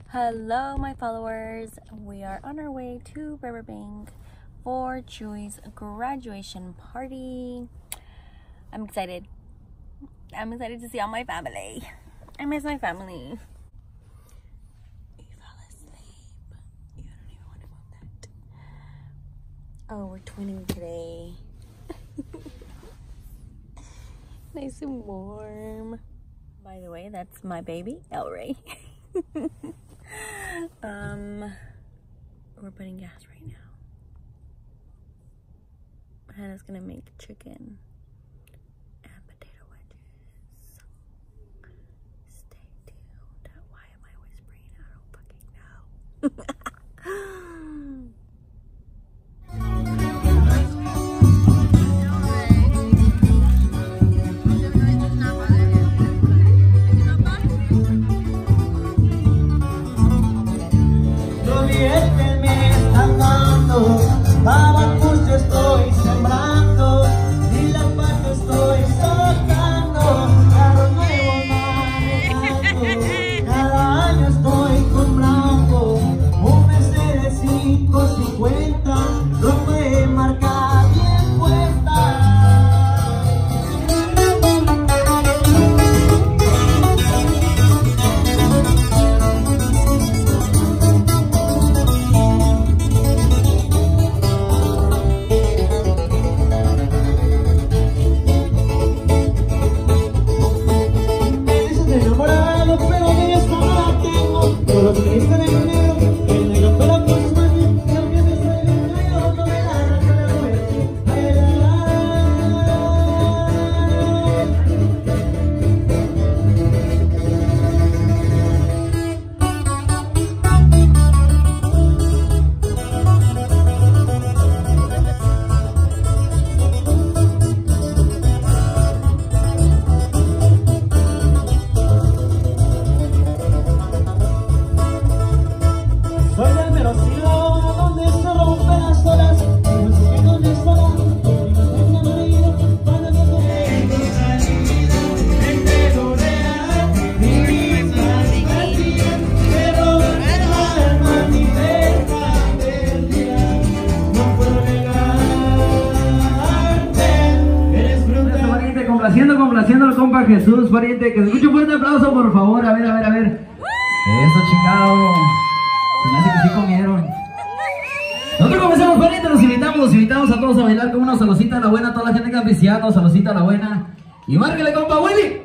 Hello my followers, we are on our way to Burbank for Chewy's graduation party. I'm excited to see all my family. I miss my family. You fell asleep. You don't even want to move that. Oh, we're twinning today. Nice and warm. By the way, that's my baby, El Rey. We're putting gas right now. Hannah's gonna make chicken and potato wedges. Stay tuned. Why am I whispering? I don't fucking know. Complaciendo al compa Jesús, pariente. Que se escuche un fuerte aplauso, por favor. A ver. Eso, chingado. Se me hace que sí comieron. Nosotros comenzamos, pariente. Los invitamos a todos a bailar con una saludcita a la buena. A toda la gente que está pisteando, saludcita a la buena. Y márquele, compa Willy.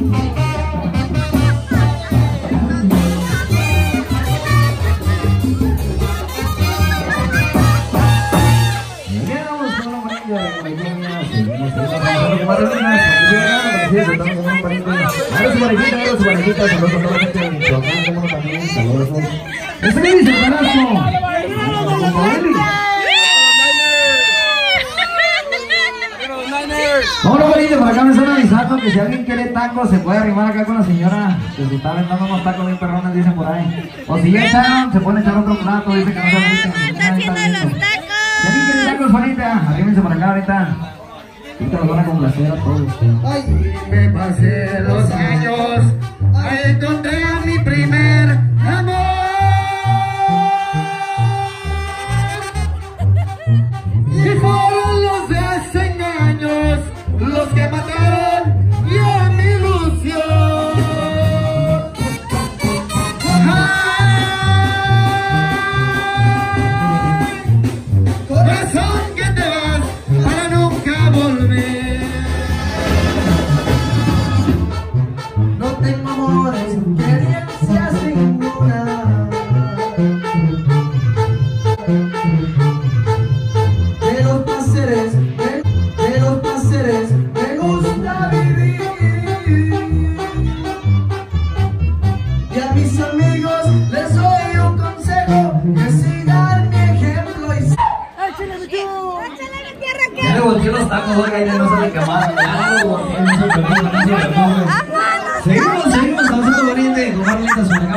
Vámonos, bonito, por acá me están avisando que si alguien quiere tacos se puede arrimar acá con la señora que se está aventando unos tacos bien perrones, dicen por ahí. O si ya echaron, se pueden echar otro plato, dice que no se agüiten. ¡Está haciendo los tacos! Si alguien quiere tacos, bonita, arrímense por acá ahorita. Ahorita los van a complacer a todos ustedes. Ay, me pasé los años, ahí encontré a mi primer amor. Y fueron los desengaños los que mataron ya mi ilusión. Ay, corazón que te vas para nunca volver. No tengo amores, experiencias ninguna. De los placeres me gusta vivir. Y a mis amigos les doy un consejo, que sigan mi ejemplo y Ya le volteó los tacos, oiga, ya no se le quemaron. Ya lo volteó, no se preocupe, no se preocupe. Seguimos, estamos haciendo valiente. Con Marlitas, por acá,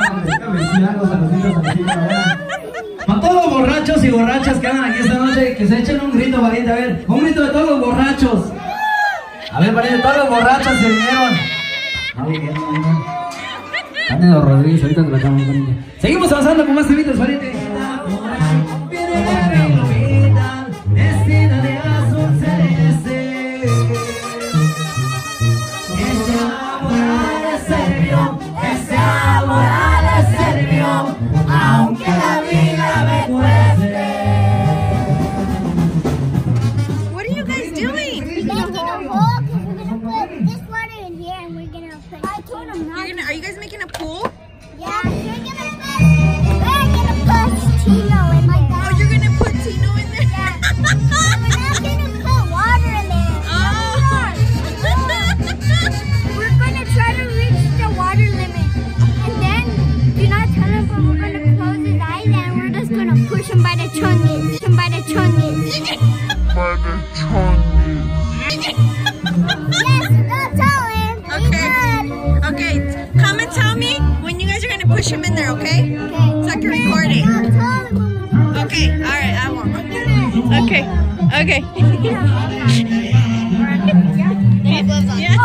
para todos los borrachos y borrachas que andan aquí esta noche, que se echen un grito valiente. A ver, un grito de todos los borrachos. A ver, valiente, todos los borrachos se vinieron. Cándido Rodríguez, ahorita te la echamos, valiente. Seguimos avanzando con más temitas, valiente. Destina de azul celeste, ese amor ha de serio, ese amor ha de serio, aunque la vida me cueste. What are you guys doing? We're making a hole because we're gonna put this water in here and we're gonna put. I told him not. Are you guys making a pool? Yeah, we're gonna put Tino in like that. Oh, you're gonna put Tino in there? Yeah. We're not gonna put water in there. Oh. We're gonna try to reach the water limit, and then do not tell him, but we're gonna close his eyes and we're just gonna push him by the chungus. Push him by the chungus. Yes, don't tell him. Okay. Okay, come and tell me when you guys are gonna push him in there, okay? Okay. So I can record it. Don't tell him. Okay, alright, I won't. Okay, okay. Yeah.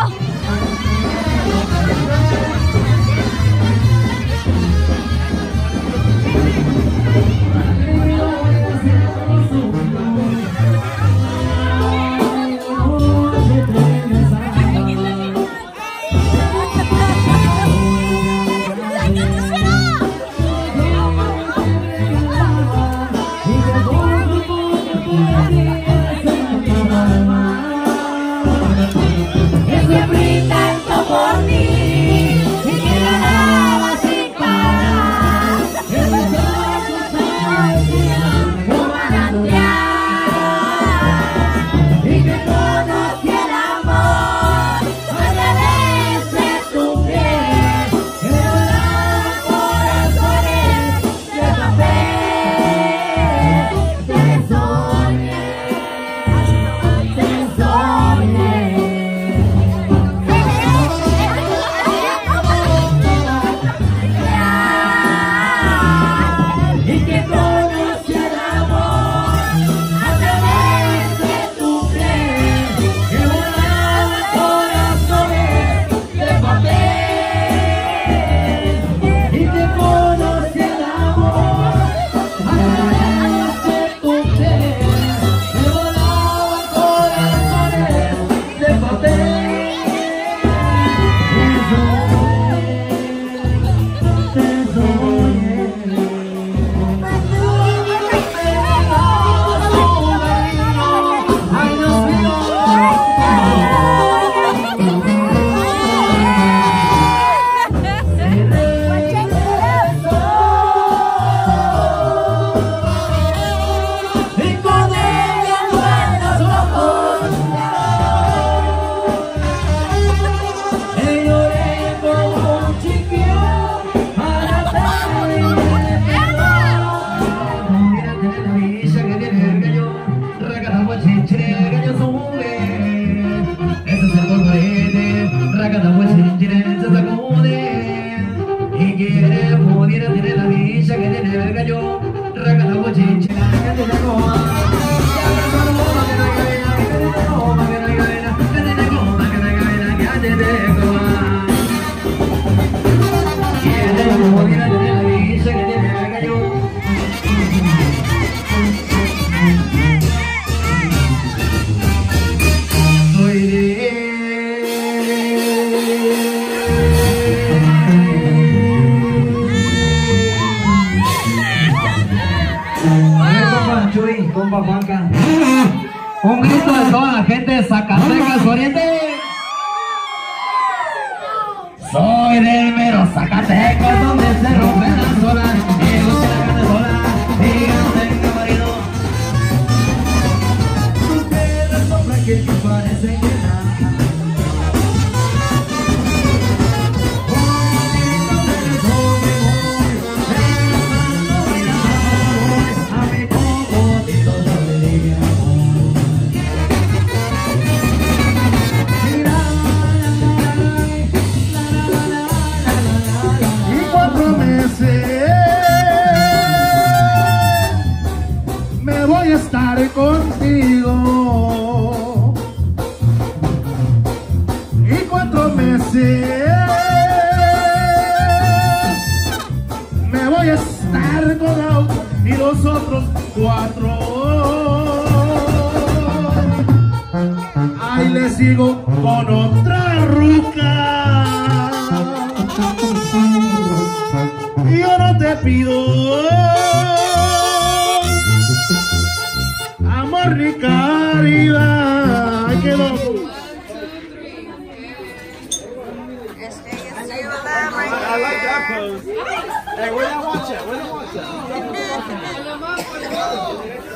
racata pues chinchines se sacude y quiere pudiera tener la dicha que tiene el gallo. Racata pues chinchines que tiene goma. Ya persona goma que no hay gavena, que tiene goma que no hay gavena, que tiene goma que no hay gavena, que tiene goma. Quiere pudiera tener la dicha que tiene el gallo. Compa Juanca, un grito de toda la gente de Zacatecas Oriente. Soy del mero Zacatecas donde se rompen las olas y luce la carne sola y no tenga marido. Tus piedras son frágiles que parecen llenas. Me voy a estar contigo y 4 meses me voy a estar con Lau y los otros 4 ahí le sigo con otra ruca. Yo no te pido amor ni caridad. Ay, qué loco. I like that pose. Hey, where y'all watch at? Where y'all watch at?